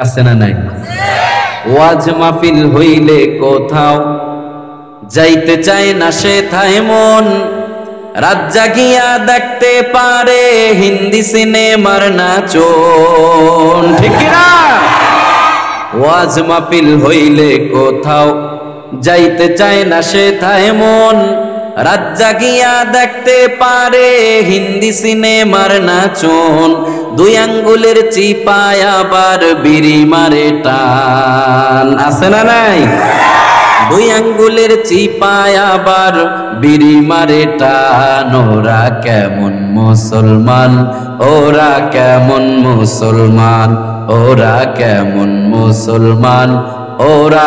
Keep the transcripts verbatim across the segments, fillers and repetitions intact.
আছে না নাই? ওয়াজ মাহফিল হইলে কোথাও যাইতে চায় না সেথায় মন, রাত জাগিয়া দেখতে পারে হিন্দি সিনেমার নাচন, ঠিক না? ওয়াজ মাহফিল হইলে কোথাও যাইতে চায় না সেথায় মন, রাত জাগিয়া দেখতে পারে হিন্দি সিনেমার নাচন, দুই আঙ্গুলের চিপায় আবার বিড়ি মারে টান, আছে না নাই? দুই আঙ্গুলের চিপায় আবার বিড়ি মারে টান, ওরা কেমন মুসলমান, ওরা কেমন মুসলমান, ওরা কেমন মুসলমান, ওরা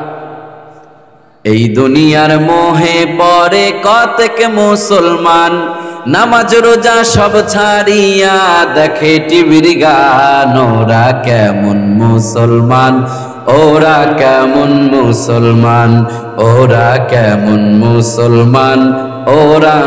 এই দুনিয়ার মোহে পরে কতক মুসলমান, নামাজ রোজা সব ছাড়িয়া দেখে টিভির গান, ওরা কেমন মুসলমান, ওরা কেমন মুসলমান, ওরা কেমন মুসলমান, ওরা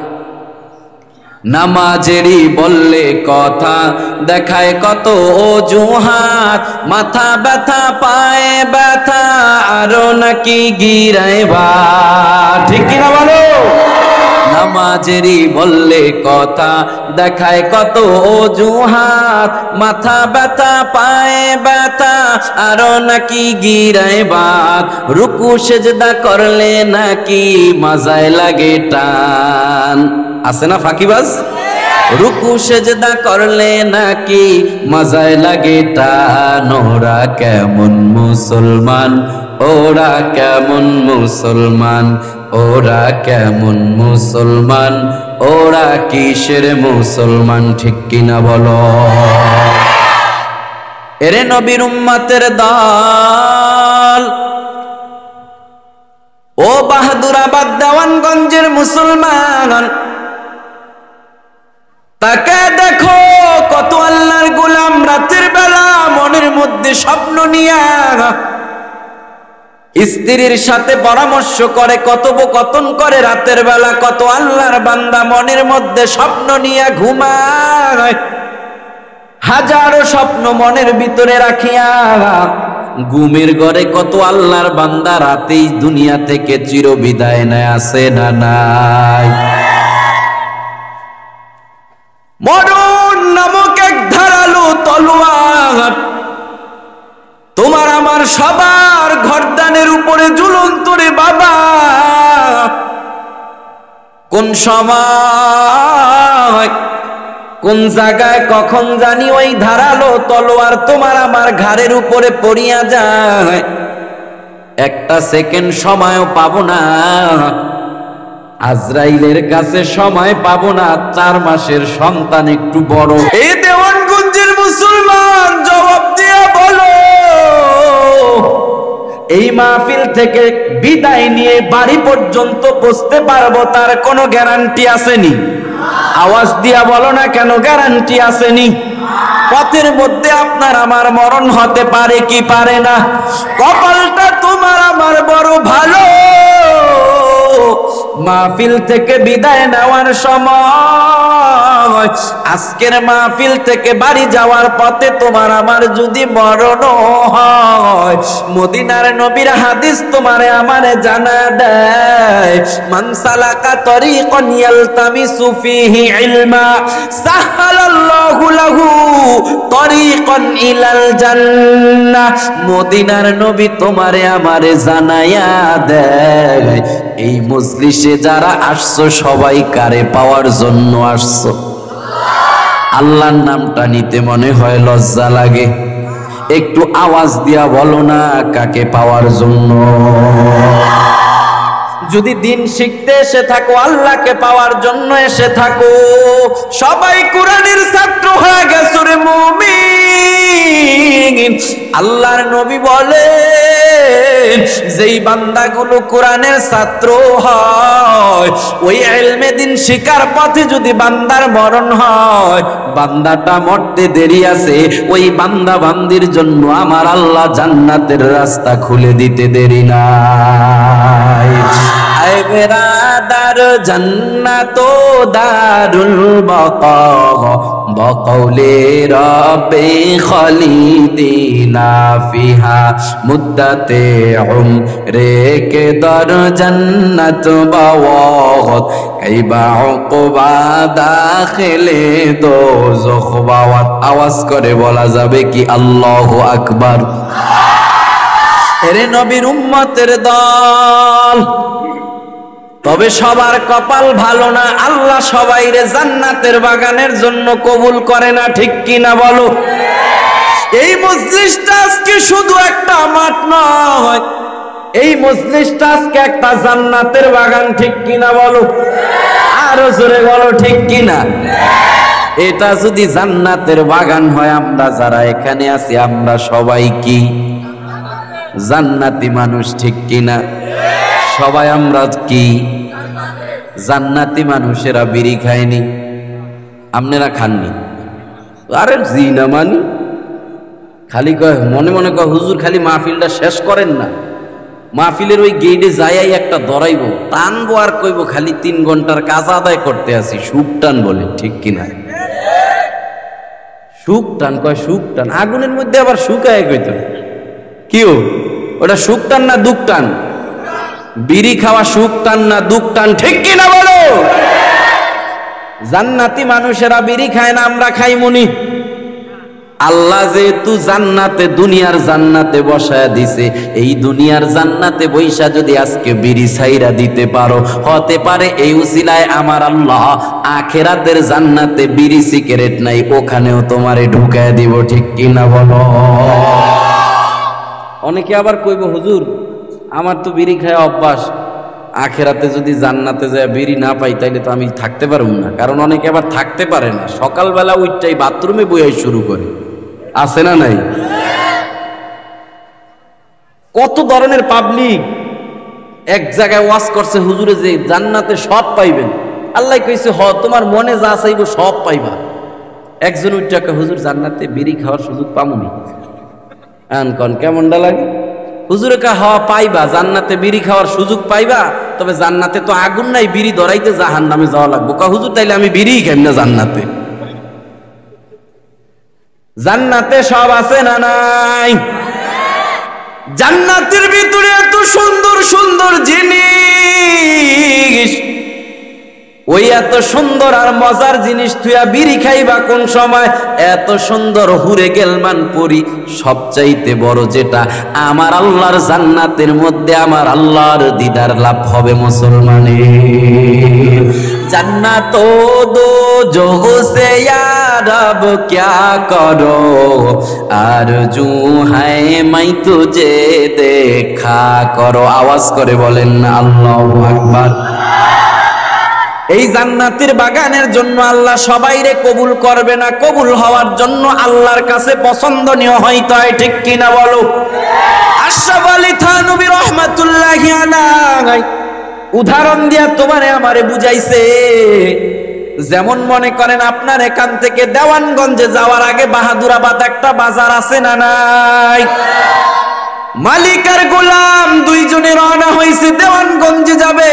নামাজেরই বললে কথা দেখায় কত অজুহাত, মাথা ব্যথা পায়ে ব্যথা আরো নাকি গিরায় ভাত, ঠিক কিনা বলো? নামাজেরই বললে কথা দেখায় কত অজুহাত, মাথা ব্যথা পায়ে ব্যথা আরো নাকি গিরায় ভাত, রুকু সেজদা করলে নাকি মাজায় লাগে টান, আছে না ফাঁকিবাজ? রুকু সেজদা করলে নাকি মজায় লাগে টান, ওরা কেমন মুসলমান, ওরা কেমন মুসলমান, ওরা কেমন মুসলমান, ওরা কিসের মুসলমান, ঠিক কিনা বলো? এরে নবীর উম্মতের দল, ও বাহাদুরাবাদ দেওয়ানগঞ্জের মুসলমান, তাকে দেখো কত আল্লাহর গোলাম রাতের বেলা মনের মধ্যে স্বপ্ন নিয়া স্ত্রীর সাথে পরামর্শ করে, কথোপকথন করে রাতের বেলা, কত আল্লাহর বান্দা মনের মধ্যে স্বপ্ন নিয়ে ঘুমায়, হাজারো স্বপ্ন মনের ভিতরে রাখিয়া ঘুমের ঘরে কত আল্লাহর বান্দা রাতেই দুনিয়া থেকে চিরবিদায় নেয়, আছে না নাই? মরণ নামক এক ধারালো তলোয়ার তোমার আমার সবার গর্দানের উপরে ঝুলন্ত রে বাবা, কোন সময় কোন জায়গায় কখন জানি ওই ধারালো তলোয়ার তোমার আমার ঘাড়ের উপরে পড়িয়া যায়, একটা সেকেন্ড সময়ও পাবো না, আজরাইলের কাছে সময় পাবো না, চার মাসের সন্তান একটু বড়। এই দেওয়ানগঞ্জের মুসলমান জবাব দিয়া বলো, এই মাহফিল থেকে বিদায় নিয়ে বাড়ি পর্যন্ত পৌঁছতে পারবো তার কোনো গ্যারান্টি আসেনি? আওয়াজ দিয়া বলো না কেন গ্যারান্টি আসেনি? পথের মধ্যে আপনার আমার মরণ হতে পারে কি পারে না? কপালটা তোমার আমার বড় ভালো, মাহফিল থেকে বিদায় নেওয়ার সময়, আজকের মাহফিল থেকে বাড়ি যাওয়ার পথে তোমার আমার যদি মরণ হয়, মদিনার নবীর হাদিস তোমারে আমারে জানা দেয়, মান সালাকা তরিকান ইয়ালতামিসু ফীহি ইলমা সাহালাল্লাহু লাহু তরিকান ইলাল জান্নাহ, মদিনার নবী তোমারে আমারে জানায়া দেয়, এই মজলিসে যারা আসছো সবাই কারে পাওয়ার জন্য আসছো? আল্লাহর নামটা নিতে মনে হয় লজ্জা লাগে, একটু আওয়াজ দিয়া বলো না কাকে পাওয়ার জন্য? যদি দিন শিখতে এসে থাকো, আল্লাহকে পাওয়ার জন্য এসে থাকো, সবাই কোরআনের ছাত্র হয়ে গেছো রে মুমিন। আল্লাহর নবী বলে যেই বান্দাগুলো কোরআনের ছাত্র হয়, ওই ইলমে দিন শিকার পথে যদি বান্দার মরণ হয়, বান্দাটা মরতে দেরি আছে, ওই বান্দা বান্দির জন্য আমার আল্লাহ জান্নাতের রাস্তা খুলে দিতে দেরি নাই। আয় বেরাদার জান্নাত দারুল বাকা, বকৌলে রব্বে খালিদিনা ফিহা মুদ্দাতে উমরে কে দর জান্নাত বাওয়াত কাইবা উকবা দাখিলে দোজখ বাওয়াত। আওয়াজ করে বলা যাবে কি আল্লাহু আকবার। এরে নবীর উম্মতের দল, তবে সবার কপাল ভালো না, আল্লাহ সবাইরে জান্নাতের বাগানের জন্য কবুল করে না, ঠিক কিনা বলো? এই মজলিসটা আজকে শুধু একটা মাঠ নয়, এই মজলিসটা আজকে একটা জান্নাতের বাগান, ঠিক কিনা বলো? আরো জোরে বলো ঠিক কিনা? এটা যদি জান্নাতের বাগান হয়, আমরা যারা এখানে আছি আমরা সবাই কি জান্নাতি মানুষ, ঠিক কিনা? সবাই আমরা কি জান্নাতি মানুষেরা? বিড়ি খায়নি, আপনারা খাননি? আরে জি না মানি, খালি কয় মনে মনে কয় হুজুর খালি মাহফিলটা শেষ করেন না, মাহফিলের ওই গেটে যাইয়াই একটা দরাইব, টানবো আর কইব খালি তিন ঘন্টার কাজ আদায় করতে আসি, সুখ টান বলে, ঠিক কিনা? সুখ টান কয় সুখ টান, আগুনের মধ্যে আবার শুকায় কইতো কিও, ওটা সুখ টান না দুঃখ টান? বিড়ি খাওয়া সুখ টান না দুঃখ টান, ঠিক কিনা বলো? জান্নাতি মানুষেরা বিড়ি খায় না, আমরা খাই মনি। আল্লাহ যেহেতু জান্নাতে দুনিয়ার জান্নাতে বসায় দিছে, এই দুনিয়ার জান্নাতে বৈশা যদি আজকে বিড়ি ছাইরা দিতে পারো, হতে পারে এই উসিলায় আমার আল্লাহ আখিরাতের জান্নাতে বিড়ি সিগারেট নাই, ওখানেও তোমারে ঢুকায় দিব, ঠিক কিনা বলো? অনেকে আবার কইব হুজুর আমার তো বিড়ি খায় অভ্যাস, আখেরাতে যদি জান্নাতে যায় বিড়ি না পাই তাইলে তো আমি থাকতে পারব না। কারণ অনেকে আবার থাকতে পারে না, সকালবেলা উঠটাই বাথরুমে বইয়াই শুরু করে, আছে না নাই? কত ধরনের পাবলিক এক জায়গায় ওয়াজ করছে হুজুরে যে জান্নাতে সব পাইবেন, আল্লাহ কইছে হ তোমার মনে যা চাইবো সব পাইবা। একজন উঠটাকে হুজুর জান্নাতে বিড়ি খাওয়ার সুযোগ পামুনি, আন কন কেমনটা লাগে? হুজুরে কা হওয়া পাইবা, জান্নাতে বিড়ি খাওয়ার সুযোগ পাইবা, তবে জান্নাতে তো আগুন নাই, বিড়ি ধরাইতে জাহান্নামে যাওয়া লাগবে। কা হুজুর তাইলে আমি বিড়ি খাই না জান্নাতে? জান্নাতে সব আছে না নাই? জান্নাতের ভিতরে এত সুন্দর সুন্দর জিনিস, ওই এত সুন্দর আর মজার জিনিস তুইয়া বিড়ি খাইবা কোন সময়? এত সুন্দর হুরে গেলমান পরি, সবচাইতে বড় যেটা আমার আল্লাহর জান্নাতের মধ্যে আমার আল্লাহর দিদার লাভ হবে মুসলমানের। জান্নাত দো জোহসে ইয়া রব ক্যা করো আরজু হায় মাই তুজে দেখা করো। আওয়াজ করে বলেন না আল্লাহু আকবার। এই জান্নাতের বাগানের জন্য আল্লাহ সবাইরে কবুল করবে না, কবুল হওয়ার জন্য আল্লাহর কাছে পছন্দনীয় হইতে হয়, ঠিক কিনা বলো? আশরাফ আলী থানভী রাহমাতুল্লাহি আলাইহি উদাহরণ দিয়া তোমারে আমারে বুঝাইছে। যেমন মনে করেন আপনার এখান থেকে দেওয়ানগঞ্জে যাওয়ার আগে বাহাদুরাবাদ একটা বাজার আছে না নাই? মালিক আর গোলাম দুইজনে রওনা হইছে দেওয়ানগঞ্জে যাবে,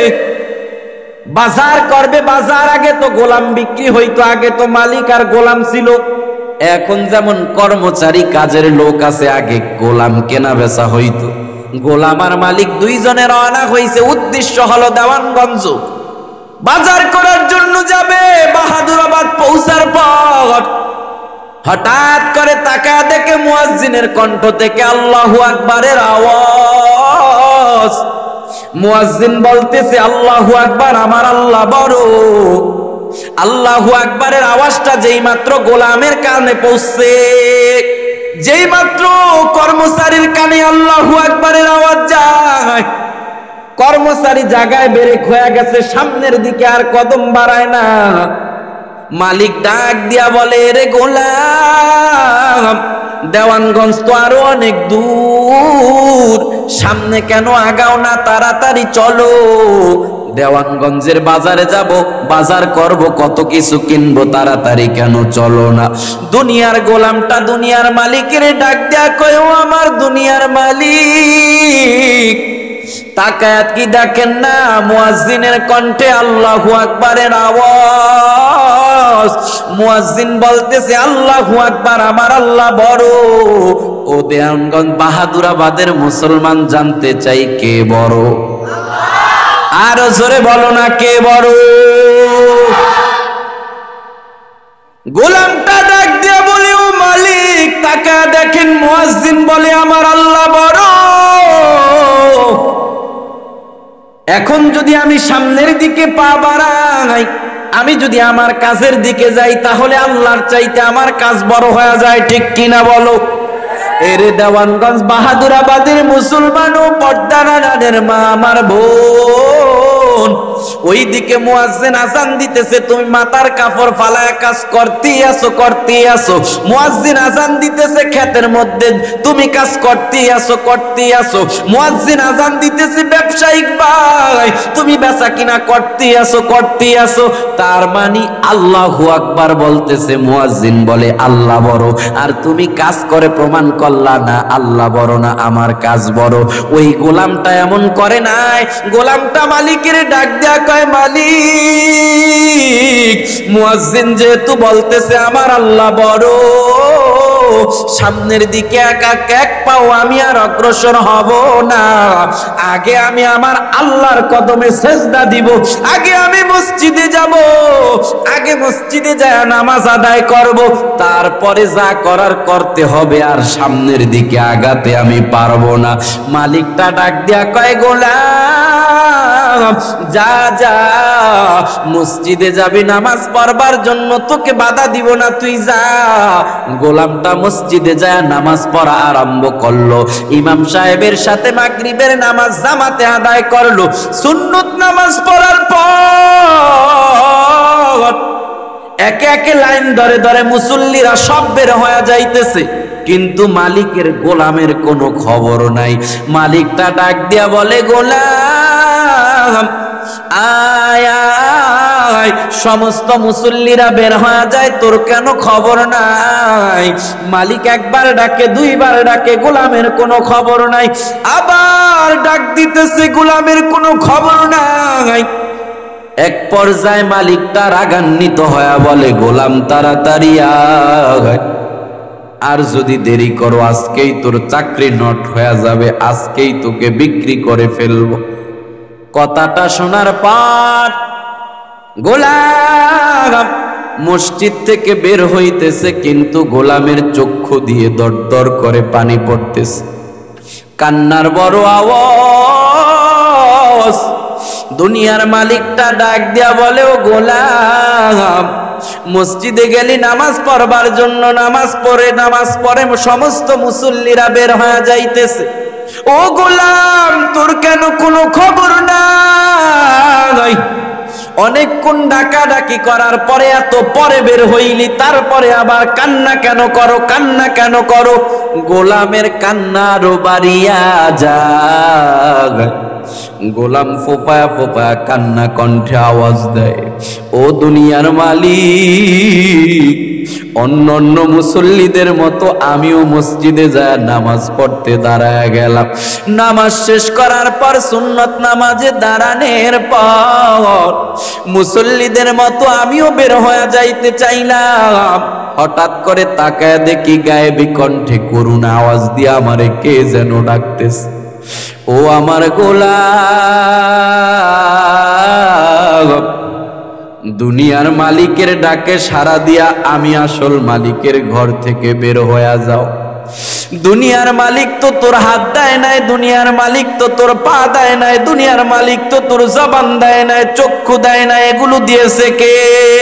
বাজার করবে। বাজার আগে তো গোলাম বিক্রি হইতো, আগে তো মালিক আর গোলাম ছিল। এখন যেমন কর্মচারী কাজের লোক আছে, আগে গোলাম কেনা বেচা হইতো। গোলাম আর মালিক দুইজনে রওনা হইছে, উদ্দেশ্য হলো দেওয়ানগঞ্জ। বাজার করার জন্য যাবে। বাহাদুরাবাদ পৌঁছার পর হঠাৎ করে তাকায় দেখে মুয়াজ্জিনের কণ্ঠ থেকে আল্লাহু আকবারের আওয়াজ। মুয়াজ্জিন বলতেছে আল্লাহু আকবার, আমার আল্লাহ বড়। আল্লাহু আকবারের আওয়াজটা যেই মাত্র গোলামের কানে পৌঁছছে, যেই মাত্র কর্মচারীর কানে আল্লাহু আকবারের আওয়াজ যায়, কর্মচারী জায়গায় বেরেক হয়ে গেছে, সামনের দিকে আর কদম বাড়ায় না। মালিক ডাক দিয়া বলে, রে গোলাম, দেওয়ানগঞ্জ তো আরো অনেক দূর, সামনে কেন আগাও না? তাড়াতাড়ি চলো, দেওয়ানগঞ্জের বাজারে যাব, বাজার করব, কত কিছু কিনবো, তাড়াতাড়ি কেন চলো না? দুনিয়ার গোলামটা দুনিয়ার মালিকের ডাক দেয়া কয়, ও আমার দুনিয়ার মালিক। তাকায়াত কি দেখেন না? মুয়াজ্জিনের কণ্ঠে আল্লাহু আকবারের আওয়াজ। মুয়াজ্জিন বলতেছে আল্লাহু আকবার, আমার আল্লাহ বড়। ও দেওয়ানগঞ্জ বাহাদুরাবাদের মুসলমান জানতে চাই কে বড়? আরো জোরে বলো না, কে বড়? গোলামটা ডাক দিয়ে বলে ও মালিক, তাকা দেখেন। মুয়াজ্জিন বলে আমার আল্লাহ বড়। এখন যদি আমি সামনের দিকে পা বাড়াই, আমি যদি আমার কাজের দিকে যাই, তাহলে আল্লাহর চাইতে আমার কাজ বড় হয়ে যায়, ঠিক কিনা বলো? এরে দেওয়ানগঞ্জ বাহাদুরাবাদের মুসলমান ও পর্দার মা আমার বোন, ওইদিকে মুয়াজ্জিন আযান দিতেছে, তুমি মাথার কাপড় ফালায় কাজ করতেই আসো করতেই আসো। মুয়াজ্জিন আযান দিতেছে ক্ষেতের মধ্যে, তুমি কাজ করতেই আসো করতেই আসো। মুয়াজ্জিন আযান দিতেছে ব্যবসায়িক ভাই, তুমি বেচা কিনা করতেই আসো করতেই আসো। তার মানে আল্লাহু আকবার বলতেছে, মুয়াজ্জিন বলে আল্লাহ বড়, আর তুমি কাজ করে প্রমাণ করলা না আল্লাহ বড় না আমার কাজ বড়। ওই গোলামটা এমন করে নাই, গোলামটা মালিকের ডাক দেয়া কয় মালিক, মুয়াজ্জিন যেহেতু বলতেছে আমার আল্লাহ বড়, সামনের দিকে এক এক পাও আমি আর অগ্রসর হব না। আগে আমি আমার আল্লাহর কদমে সেজদা দিব, আগে আমি মসজিদে যাব, আগে মসজিদে যায় নামাজ আদায় করব, তারপরে যা করার করতে হবে, আর সামনের দিকে আগাতে আমি পারবো না। মালিকটা ডাক দিয়া কয় গোলাম যা যা, মসজিদে যাবি নামাজ পড়বার জন্য, তোকে বাধা দিব না, তুই যা। গোলামটা মসজিদে যায় নামাজ পড়া আরম্ভ করলো। ইমাম সাহেবের সাথে মাগরিবের নামাজ জামাতে আদায় করলো। সুন্নত নামাজ পড়ার পর একে একে লাইন ধরে ধরে মুসল্লিরা সব বের হয়ে যাইতেছে, কিন্তু মালিকের গোলামের কোনো খবর নাই। মালিকটা ডাক দিয়া বলে গোলাম আয় আয়, সমস্ত মুসল্লিরা বের হয়ে যায়, তোর কেন খবর নাই? মালিক একবার ডাকে, দুইবার ডাকে, গোলামের কোনো খবর নাই। আবার ডাক দিতেছে, গোলামের কোনো খবর নাই। এক পর্যায়ে মালিকটা রাগান্বিত হয়ে বলে গোলাম তাড়াতাড়ি আয়, আর যদি দেরি করো আজকেই তোর চাকরি নট হয়ে যাবে, আজকেই তোকে বিক্রি করে ফেলবো। কথাটা শোনার পর গোলাম মসজিদ থেকে বের হইতেছে, কিন্তু গোলামের চক্ষু দিয়ে দর দর করে পানি পড়তেছে, কান্নার বড় আওয়াজ। দুনিয়ার মালিকটা ডাক দিয়া বলে ও গোলাম, মসজিদে গেলি নামাজ পড়বার জন্য, নামাজ পড়ে নামাজ পড়ে সমস্ত মুসল্লিরা বের হয়ে যাইতেছে, ও গোলাম তোর কেন কোনো খবর নাই? অনেকক্ষণ ডাকাডাকি করার পরে এত পরে বের হইলি, তারপরে আবার কান্না কেন করো কান্না কেন করো? গোলামের কান্না আরো বাড়িয়া যায়। গোলাম ফোপায়া ফোপায়া কান্না কণ্ঠে আওয়াজ দেয়, ও দুনিয়ার মালিক, অন্য অন্য মুসল্লিদের মতো আমিও মসজিদে যায় নামাজ পড়তে দাঁড়ায় গেলাম। নামাজ শেষ করার পর সুন্নত নামাজে দাঁড়ানোর পর মুসল্লিদের মতো আমিও বের হয়ে যাইতে চাইলাম। হঠাৎ করে তাকায় দেখি গায়েবী কণ্ঠে করুণ আওয়াজ দিয়ে আমারে কে যেন ডাকতেছে, ও আমার গোলাম। দুনিয়ার মালিকের ডাকে সাড়া দিয়া আমি আসল মালিকের ঘর থেকে বের হয়ে যাও। দুনিয়ার মালিক তো তোর হাত দেয় নাই, দুনিয়ার মালিক তো তোর পা দেয় নাই, দুনিয়ার মালিক তো তোর জবান দেয় নাই, চক্ষু দেয় নাই, এগুলো দিয়েছে কে?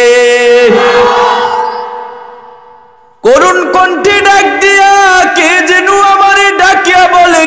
করুণ কণ্ঠে ডাক দিয়া কে যেন আমারে ডাকিয়া বলে,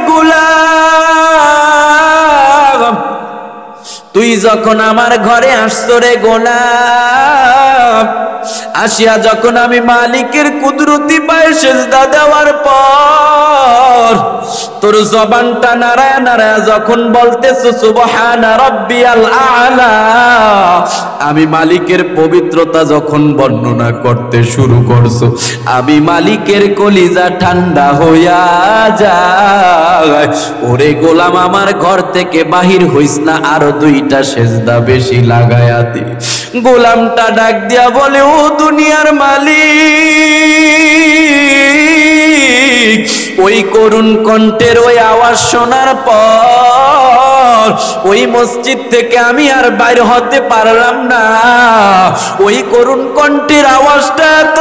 গোলাম তুই যখন আমার ঘরে আসছো রে গোলাম, আসিয়া যখন আমি মালিকের কুদরতি পায়ে সেজদা দেওয়ার পর তোর জবানটা নাড়ায়া নাড়ায়া যখন বলতেছো সুবহানা রাব্বিয়াল আ'লা, আমি মালিকের পবিত্রতা যখন বর্ণনা করতে শুরু করছো, আমি মালিকের কলিজা ঠান্ডা হইয়া যায়। ওরে গোলাম, আমার ঘর থেকে বাহির হইস না, আরো দুইটা সেজদা বেশি লাগায়া দি। গোলামটা ডাক দিয়া বলে, ও দুনিয়ার মালিক, ওই করুণ কণ্ঠের ওই আওয়াজ শোনার পর ওই মসজিদ থেকে আমি আর বাইর হতে পারলাম না। ওই করুণ কণ্ঠের আওয়াজটা এত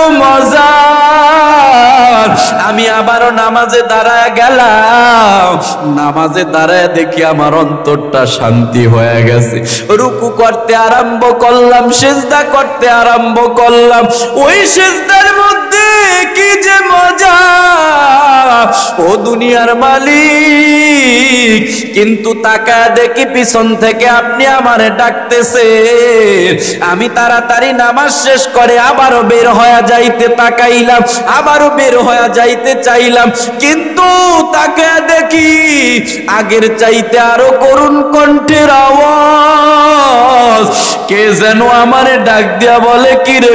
মজার, আমি আবারও নামাজে দাঁড়ায় গেলাম। নামাজে দাঁড়ায় দেখি আমার অন্তরটা শান্তি হয়ে গেছে। রুকু করতে আরম্ভ করলাম, সিজদা করতে আরম্ভ করলাম। ওই সিজদার মধ্যে কি যে মজা, ও দুনিয়ার মালিক। কিন্তু তাকায় দেখি পিছন থেকে আপনি আমারে ডাকতেছে। আমি তাড়াতাড়ি নামাজ শেষ করে আবারও বের হয়ে যাইতে তাকাইলাম, আবারও বের হয়ে যাইতে চাইলাম, কিন্তু তাকায় দেখি আগের চাইতে আরো করুণ কণ্ঠের আওয়াজ। কে যেন আমারে ডাক দিয়া বলে, কি রে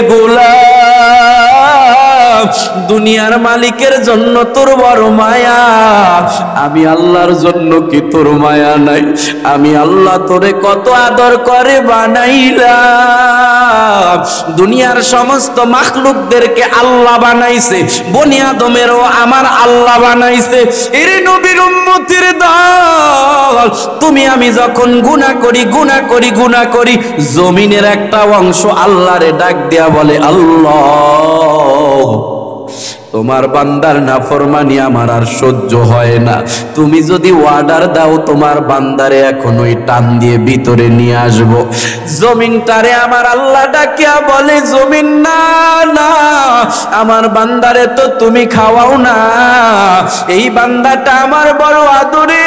গোলাম, দুনিয়ার মালিকের জন্য তোর বড় মায়া, আমি আল্লাহর জন্য কি তোর মায়া নাই? আমি আল্লাহ তোরে কত আদর করে বানাইলাম। দুনিয়ার সমস্ত মাখলুকদেরকে আল্লাহ বানাইছে, বনি আদমেরও আমার আল্লাহ বানাইছে। এর নবীর উম্মতের দল, তুমি আমি যখন গুনাহ করি গুনাহ করি গুনাহ করি, জমিনের একটা অংশ আল্লাহরে ডাক দিয়া বলে, আল্লাহ তোমার বান্দার নাফরমানি আমার আর সহ্য হয় না, তুমি যদি অর্ডার দাও তোমার বান্দারে এখন ওই টান দিয়ে ভিতরে নিয়ে আসবো। জমিনটারে আমার আল্লাহ ডাকিয়া বলে, জমিন না না, আমার বান্দারে তো তুমি খাওয়াও না, এই বান্দাটা আমার বড় আদরে।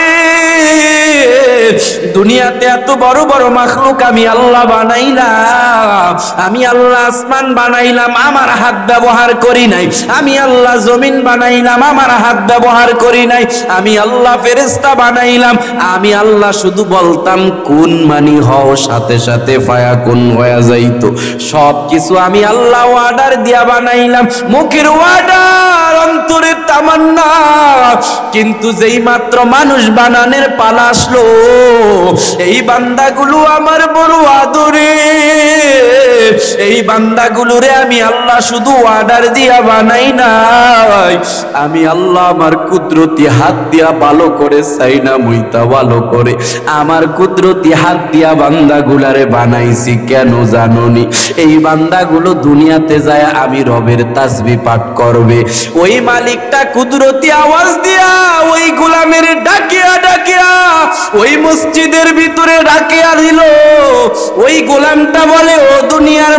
দুনিয়াতে এত বড় বড় মাখলুক আমি আল্লাহ বানাইলাম, আমি আল্লাহ আসমান বানাইলাম, আমার হাত ব্যবহার করি নাই। আমি আল্লাহ জমিন বানাইলাম, আমার হাত ব্যবহার করি নাই। আমি আল্লাহ ফেরেশতা বানাইলাম, আমি আল্লাহ শুধু বলতাম কুন মানি হও, সাথে সাথে ফায়াকুন হয়ে যাইতো। সব কিছু আমি আল্লাহ অর্ডার দিয়া বানাইলাম, মুখের অর্ডার, অন্তরের তামান্না। কিন্তু যেই মাত্র মানুষ বানানোর পালা আসলো, এই বান্দাগুলো আমার বড় আদরে, এই বান্দাগুলোরে আমি আল্লাহ শুধু অর্ডার দিয়া বানাই নাই, আমি আল্লাহ আমার কুদরতি হাত দিয়া ভালো করে চাই না মুইতা ভালো করে আমার কুদরতি হাত দিয়া বান্দাগুলারে বানাইছি। কেন জানোনি? এই বান্দাগুলো দুনিয়াতে যায় আমি রবের তাসবিহ পাঠ করবে, ওই মালিকটা কুদরতি আওয়াজ দিয়া ওই গোলামের ডাকিয়া ডাকিয়া ওই মসজিদের ভিতরে ডাকিয়া দিল। ওই গোলামটা বলে, ও দুনিয়ার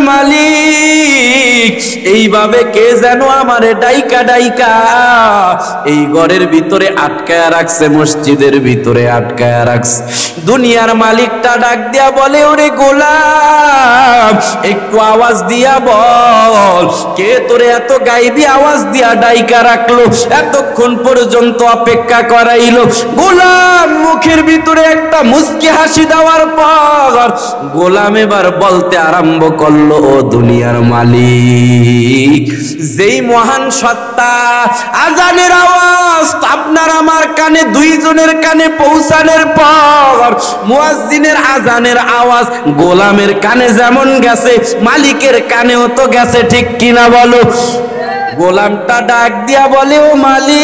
মালিক, এইভাবে কে যেন আমারে ডাইকা ডাইকা এই ঘরের ভিতরে আটকায়া রাখছে, মসজিদের ভিতরে আটকায়া রাখছে। দুনিয়ার মালিকটা ডাক দিয়া বলে, ওরে গোলাম, একটু আওয়াজ দিয়া বল, কে তোরে এত গাইবি আওয়াজ দিয়া ডাইকা রাখলো, এতক্ষণ পর্যন্ত অপেক্ষা করাইলো? গোলাম মুখের ভিতরে একটা মুস্কি হাসি দেওয়ার পর গোলাম এবার বলতে আরম্ভ করলো, ও দুনিয়ার মালিক, যেই মহান সত্তা আজানের আওয়াজ আপনার আমার কানে, দুইজনের কানে পৌঁছানোর পর মুয়াজ্জিনের আজানের আওয়াজ গোলামের কানে যেমন গেছে, মালিকের কানেও তো গেছে, ঠিক কিনা বলো? গোলামটা ডাক দিয়া বলে, ও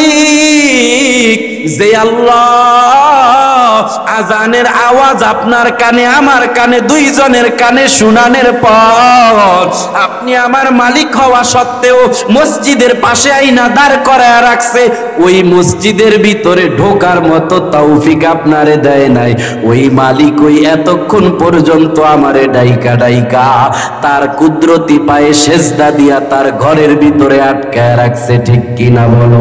মালিক, যে আল্লাহ আজানের আওয়াজ আপনার কানে আমার কানে দুইজনের কানে শুনানোর পর আপনি আমার মালিক হওয়া সত্ত্বেও মসজিদের পাশে আইনা দাঁড় করায় রাখছে, ওই মসজিদের ভিতরে ঢোকার মতো তৌফিক আপনারে দেয় নাই, ওই মালিক ওই এতক্ষণ পর্যন্ত আমারে ডাইকা ডাইকা তার কুদরতি পায়ে সেজদা দিয়া তার ঘরের ভিতরে আটকায় রাখছে, ঠিক কিনা বলো?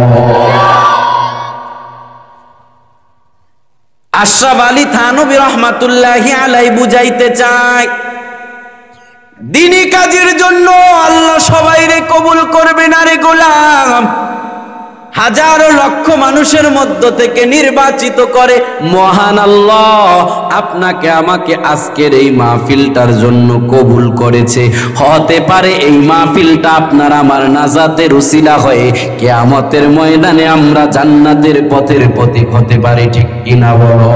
আশরাফ আলী থানভী রহমাতুল্লাহি আলাইহি বুঝাইতে চায়, দ্বীনি কাজের জন্য আল্লাহ সবাইরে কবুল করবে না রে গোলাম। হাজারো লক্ষ মানুষের মধ্য থেকে নির্বাচিত করে মহান আল্লাহ আপনাকে আমাকে আজকের এই মাহফিলটার জন্য কবুল করেছে। হতে পারে এই মাহফিলটা আপনার আমার নাজাতের উসিলা হয়ে কিয়ামতের ময়দানে আমরা জান্নাতের পথের পথিক হতে পারি, ঠিক কিনা বলো?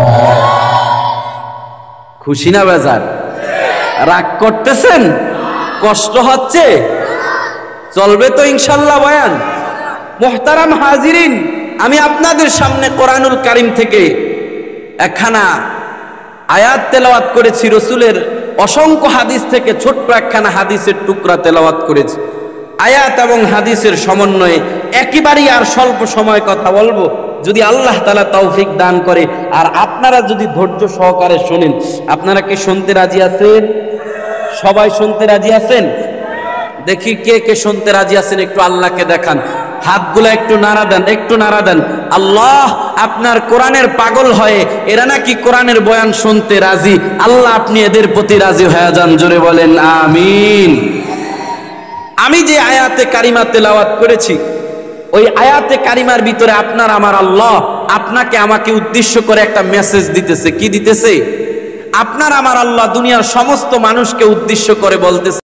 খুশি না বেজার? রাগ করতেছেন? কষ্ট হচ্ছে? চলবে তো ইনশাল্লাহ বয়ান? মুহতারাম হাজিরিন, আমি আপনাদের সামনে কোরআনুল কারীম থেকে একখানা আয়াত তেলাওয়াত করেছি, রসুলের অসংখ্য হাদিস থেকে ছোট্ট একখানা হাদিসের টুকরা তেলাওয়াত করেছি। আয়াত এবং হাদিসের সমন্বয়ে একেবারেই আর স্বল্প সময় কথা বলবো, যদি আল্লাহ তাআলা তৌফিক দান করে আর আপনারা যদি ধৈর্য সহকারে শোনেন। আপনারা কি শুনতে রাজি আছেন? সবাই শুনতে রাজি আছেন? দেখি কে কে শুনতে রাজি আছেন, একটু আল্লাহকে দেখান, হাতগুলো একটু নাড়া দেন, একটু নাড়া দেন। আল্লাহ আপনার কোরআনের পাগল হয়ে এরা নাকি কোরআনের বয়ান শুনতে রাজি। আল্লাহ আপনি এদের প্রতি রাজি হয়ে যান, জোরে বলেন আমিন। আমি যে আয়াতে কারিমা তেলাওয়াত করেছি, ওই আয়াতে কারিমার ভিতরে আপনার আমার আল্লাহ আপনাকে আমাকে উদ্দেশ্য করে একটা মেসেজ দিতেছে। কি দিতেছে? আপনার আমার আল্লাহ দুনিয়ার সমস্ত মানুষকে উদ্দেশ্য করে বলতেছে,